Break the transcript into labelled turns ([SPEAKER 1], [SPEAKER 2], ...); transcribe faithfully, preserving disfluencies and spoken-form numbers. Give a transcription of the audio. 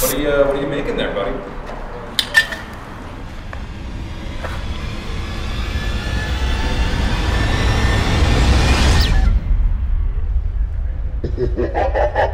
[SPEAKER 1] What are you, uh, what are you making there, buddy?
[SPEAKER 2] Ha ha ha!